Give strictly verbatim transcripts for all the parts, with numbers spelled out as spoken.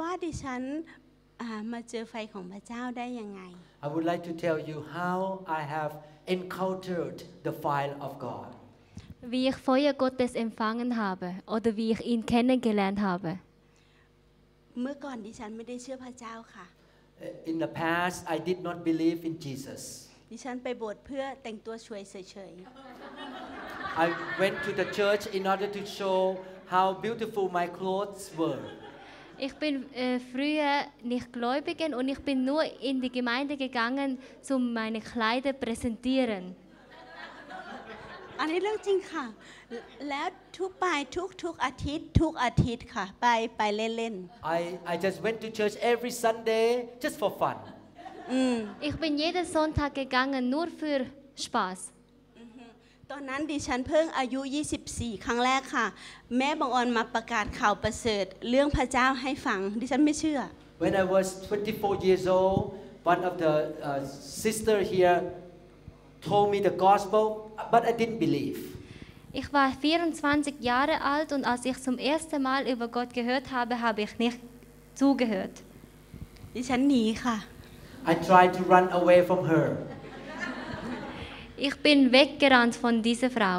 ว่าดิฉันมาเจอไฟของพระเจ้าได้ยังไง I would like to tell you how I have encountered the fire of God. Wie ich Feuer Gottes empfangen habe oder wie ich ihn kennengelernt habe. เมื่อก่อนดิฉันไม่ได้เชื่อพระเจ้าค่ะ In the past, I did not believe in Jesus. ดิฉันไปโบสถ์เพื่อแต่งตัวสวยเฉยๆ I went to the church in order to show how beautiful my clothes were. Ich bin äh, früher nicht gläubig und ich bin nur in die Gemeinde gegangen, um meine Kleider präsentieren. อันนี้เรื่องจริงค่ะแล้วทุกไปทุกทุกอาทิตย์ทุกอาทิตย์ค่ะไปไปเล่นๆ I I just went to church every Sunday just for fun. Ich bin jeden Sonntag gegangen nur für Spaß. ตอนนั้นดิฉันเพิ่งอายุยี่สิบสี่ครั้งแรกค่ะแม่บังออนมาประกาศข่าวประเสริฐเรื่องพระเจ้าให้ฟังดิฉันไม่เชื่อ When I was twenty-four years old, one of the uh, sister here told me the gospel, but I didn't believe. Ich war vierundzwanzig Jahre alt und als ich zum ersten Mal über Gott gehört habe, habe ich nicht zugehört. ดิฉันหนีค่ะ I tried to run away from her. Ich bin weggerannt von dieser Frau.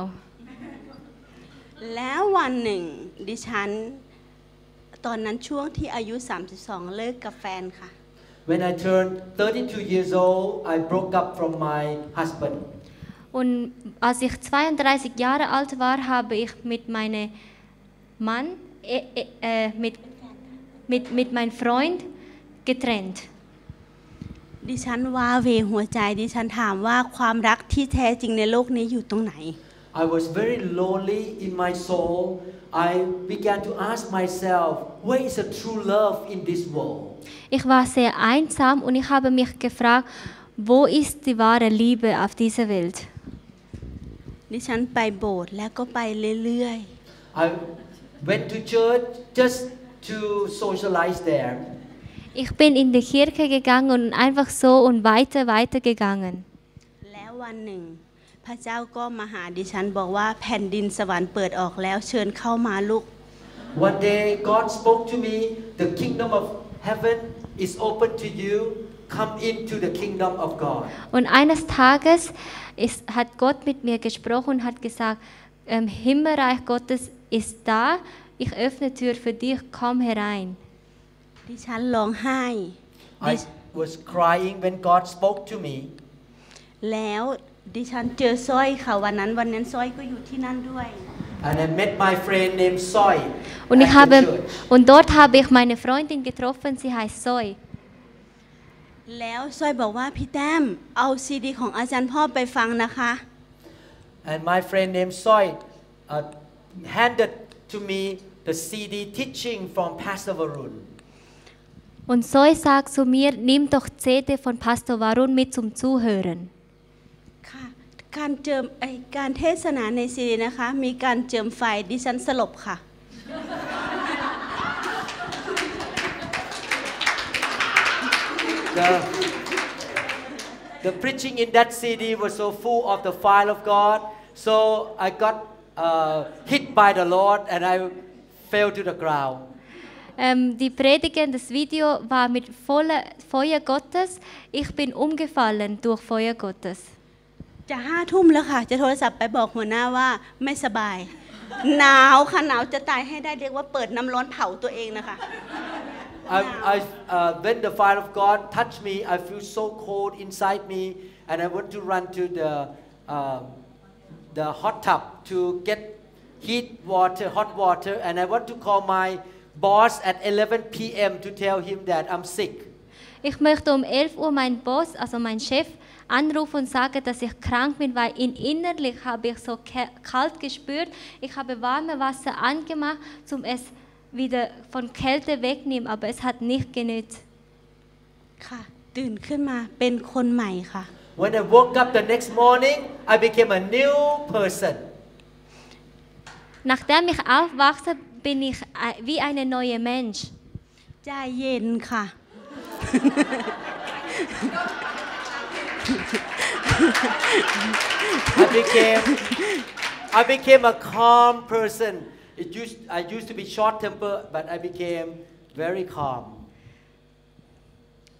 แล้ววันหนึ่งดิฉันตอนนั้นช่วงที่อายุสามสิบสองเลิกกับแฟนค่ะ When I turned thirty-two years old, I broke up from my husband. Und als ich zweiunddreißig Jahre alt war, habe ich mit meinem Mann, äh, äh, mit, mit, mit meinem Freund getrennt. ดิฉันว้าเวหัวใจดิฉันถามว่าความรักที่แท้จริงในโลกนี้อยู่ตรงไหน I was very lonely in my soul. I began to ask myself, where is the true love in this world? Ich war sehr einsam und ich habe mich gefragt, wo ist die wahre Liebe auf dieser Welt? ดิฉันไปโบสถ์แล้วก็ไปเรื่อยๆ I went to church just to socialize there. Ich bin in die Kirche gegangen und einfach so und weiter, weiter gegangen. แล้ววันหนึ่งพระเจ้าก็มาหาดิฉันบอกว่าแผ่นดินสวรรค์เปิดออกแล้วเชิญเข้ามาลูก One day God spoke to me, the kingdom of heaven is open to you. Come into the kingdom of God. Und eines Tages ist, hat Gott mit mir gesprochen und hat gesagt, ähm, Himmelreich Gottes ist da, ich öffne Tür für dich, komm herein. ดิฉันร้องไห้ I was crying when God spoke to me. แล้วดิฉันเจอสร้อยค่ะวันนั้นวันนั้นสร้อยก็อยู่ที่นั่นด้วย And I met my friend named Soy. Und ich habe und dort habe ich meine Freundin getroffen, sie heißt Soy. แล้วสร้อยบอกว่าพี่แต้มเอาซีดีของอาจารย์พ่อไปฟังนะคะ And my friend named Soy uh, handed to me the ซี ดี teaching from Pastor Varun. Und Soy sagt zu mir, nimm doch C D von Pastor Varun mit zum Zuhören. ค่ะการเจิมไอการเทศนาในซีดีนะคะมีการเจิมไฟดิฉันสลบค่ะ The, the preaching in that ซี ดี was so full of the fire of God, so I got uh, hit by the Lord and I fell to the ground. Ähm, die Predigen, das Video war mit voller Feuer Gottes. Ich bin umgefallen durch Feuer Gottes. จะห้าทุ่มแล้วค่ะจะโทรศัพท์ไปบอกหัวหน้าว่าไม่สบายหนาวค่ะหนาวจะตายให้ได้เรียกว่าเปิดน้ำร้อนเผาตัวเองนะคะ I, I, uh, when the fire of God touched me, I feel so cold inside me, and I want to run to the uh, the hot tub to get heat water, hot water, and I want to call my boss at eleven p m to tell him that I'm sick. Ich möchte um elf Uhr meinen Boss, also meinen Chef, anrufen und sagen, dass ich krank bin, weil in innerlich habe ich so kalt gespürt. Ich habe warme Wasser angemacht, um es wieder von Kälte wegnehmen, aber es hat nicht genützt. ค่ะตื่นขึ้นมาเป็นคนใหม่ค่ะ When I woke up the next morning, I became a new person. Nachdem ich aufwachte, bin ich wie ein neuer Mensch. ใจเย็นค่ะ I became I became a calm person. It used I used to be short tempered, but I became very calm.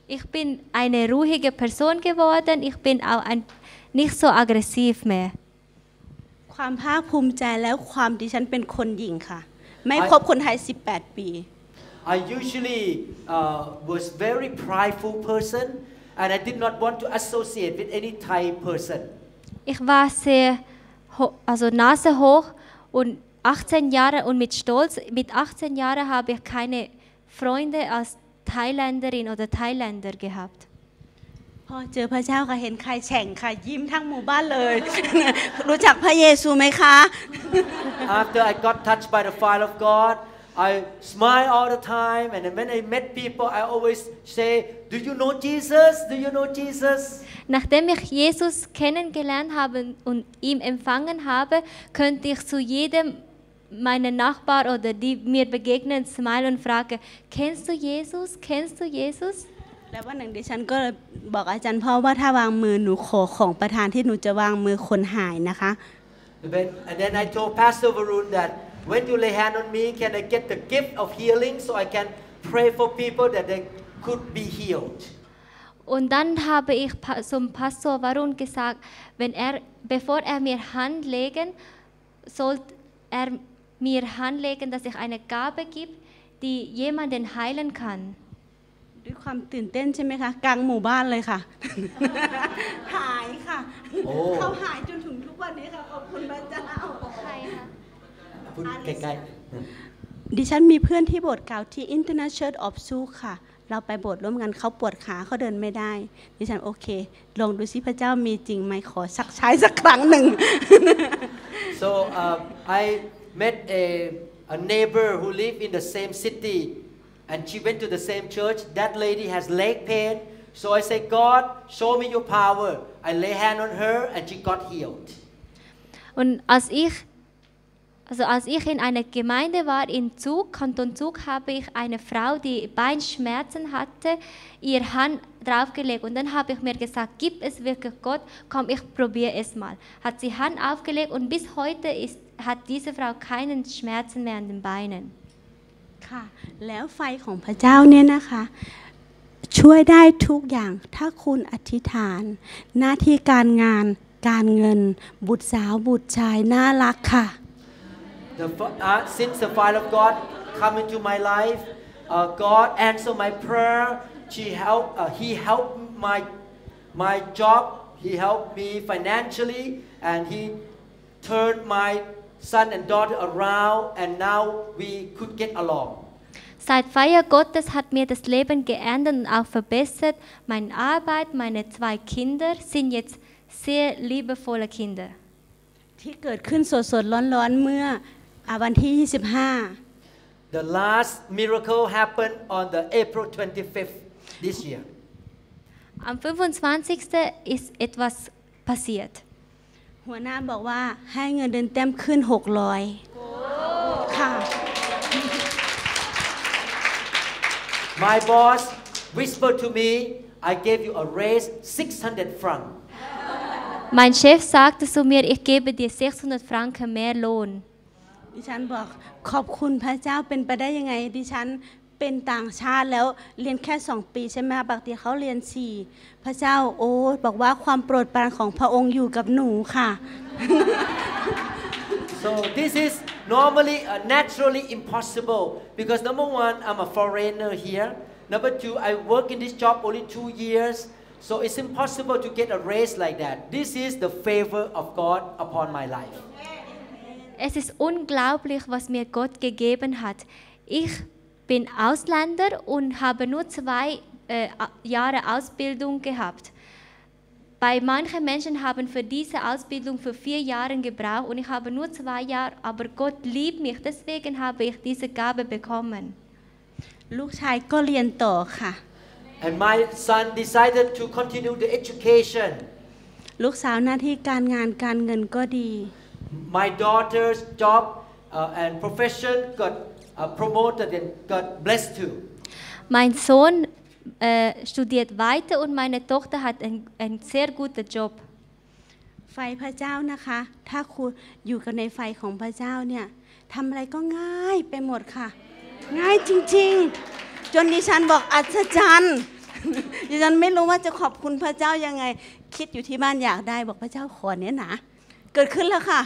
Ich bin eine ruhige Person geworden. Ich bin auch ein, nicht so aggressiv mehr. ความภาคภูมิใจแล้วความดิฉันเป็นคนหญิงค่ะไม่คบคนไทยสิบแปดปี I usually uh, was very prideful person and I did not want to associate with any Thai person. Ich war sehr also Nase hoch und achtzehn Jahre und mit Stolz mit achtzehn Jahren habe ich keine Freunde als Thailänderin oder Thailänder gehabt. พอเจอพระเจ้าค่ะเห็นใครแฉ่งค่ะยิ้มทั้งหมู่บ้านเลย รู้จักพระเยซูไหมคะ After I got touched by the fire of God, I smile all the time, and when I met people, I always say, "Do you know Jesus? Do you know Jesus?" Nachdem ich Jesus kennengelernt habe und ihn empfangen habe, könnte ich zu jedem meiner Nachbar oder die mir begegnen, smile und fragen, kennst du Jesus? Kennst du Jesus? แล้ววันหนึ่งดิฉันก็บอกอาจารย์พ่อว่าถ้าวางมือหนูขอของประธานที่หนูจะวางมือคนหายนะคะ And then I told Pastor Varun that when you lay hand on me, can I get the gift of healing so I can pray for people that they could be healed? Und dann habe ich zum Pastor Varun gesagt, wenn er, bevor er mir Hand legen, soll er mir Hand legen, dass ich eine Gabe gibt, die jemanden heilen kann. ด้วยความตื่นเต้นใช่ไหมคะกลางหมู่บ้านเลยค่ะ หายค่ะเขาหายจนถึงทุกวันนี้ค่ะขอบคุณพระเจ้าใครคะพูดใกล้ๆดิฉันมีเพื่อนที่โบสถ์เก่าที่ International Church of Zug ค่ะเราไปโบสถ์ร่วมกันเขาปวดขาเขาเดินไม่ได้ดิฉันโอเคลองดูซิพระเจ้ามีจริงไหมขอสักใช้สักครั้งหนึ่ง So uh, I met a a neighbor who lived in the same city and she went to the same church. That lady has leg pain, so I said, God, show me your power. I lay hand on her and she got healed. Und als ich Also als ich in einer Gemeinde war in Zug, Kanton Zug, habe ich eine Frau, die Beinschmerzen hatte, ihr Hand draufgelegt und dann habe ich mir gesagt, gibt es wirklich Gott? Komm, ich probiere es mal. Hat sie Hand aufgelegt und bis heute ist, hat diese Frau keinen Schmerzen mehr an den Beinen. ค่ะแล้วไฟของพระเจ้าเนี่ยนะคะช่วยได้ทุกอย่างถ้าคุณอธิษฐานหน้าที่การงานการเงินบุตรสาวบุตรชายน่ารักค่ะ The, uh, since the fire of God come into my life, uh, God answered my prayer. She helped. Uh, he helped my my job. He helped me financially, and He turned my son and daughter around, and now we could get along. Seit Feier Gottes hat mir das Leben geändert und auch verbessert. Meine Arbeit, meine zwei Kinder sind jetzt sehr liebevolle Kinder. ที่เกิดขึ้นสดๆร้อนๆเมื่อวันที่ยี่สิบห้า The last miracle happened on the April twenty-fifth this year. Am fünfundzwanzigsten ist etwas passiert. หัวหน้าบอกว่าให้เงินเดือนเต็มขึ้นหกร้อยค่ะ My boss whispered to me, I gave you a raise six hundred francs. Mein Chef sagte zu mir, ich gebe dir sechshundert Franken mehr Lohn. ดิฉันบอกขอบคุณพระเจ้าเป็นไปได้ยังไงดิฉันเป็นต่างชาติแล้วเรียนแค่สองปีใช่ไหมปกติเขาเรียนสี่พระเจ้าโอ้บอกว่าความโปรดปรานของพระองค์อยู่กับหนูค่ะ So this is normally uh, naturally impossible because number one, I'm a foreigner here. Number two, I work in this job only two years. So it's impossible to get a raise like that. This is the favor of God upon my life. Es ist unglaublich, was mir Gott gegeben hat. Ich bin Ausländer und habe nur zwei äh, Jahre Ausbildung gehabt. Bei manchen Menschen haben für diese Ausbildung für vier Jahre gebraucht und ich habe nur zwei Jahre, aber Gott liebt mich, deswegen habe ich diese Gabe bekommen. ลูกชายก็เรียนต่อค่ะ And my son decided to continue the education. ลูกสาวหน้าที่การงานการเงินก็ดี My daughter's job uh, and profession got uh, promoted and got blessed too. Mein Sohn äh, studiert weiter und meine Tochter hat einen sehr guten Job. ไฟพระเจ้านะคะถ้าคุณอยู่กับในไฟของพระเจ้าเนี่ยทำอะไรก็ง่ายไปหมดค่ะง่ายจริงๆจนดิฉันบอกอัศจรรย์ดิฉันไม่รู้ว่าจะขอบคุณพระเจ้ายังไงคิดอยู่ที่บ้านอยากได้บอกพระเจ้าขอเนี้ยนะเกิดขึ้นแล้วค่ะ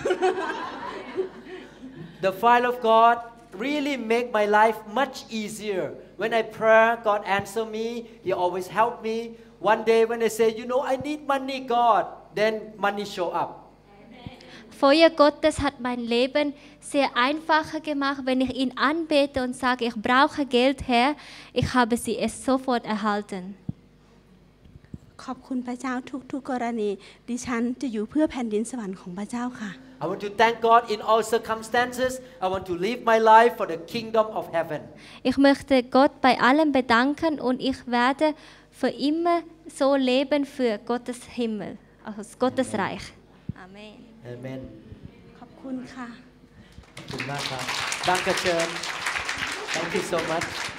The fire of God really make my life much easier. When I pray, God answer me. He always help me. One day when I say, you know, I need money, God, then money show up. Feuer Gottes hat mein Leben sehr einfacher gemacht, wenn ich ihn anbete und sage, ich brauche Geld, Herr, ich habe sie es sofort erhalten. ขอบคุณพระเจ้าทุกๆกรณีดิฉันจะอยู่เพื่อแผ่นดินสวรรค์ของพระเจ้าค่ะ I want to thank God in all circumstances. I want to live my life for the kingdom of heaven. Ich möchte Gott bei allem bedanken und ich werde für immer so leben für Gottes Himmel, also Gottes Reich. Amen. Amen. ขอบคุณค่ะขอบคุณมากครับ Danke schön. Thank you so much.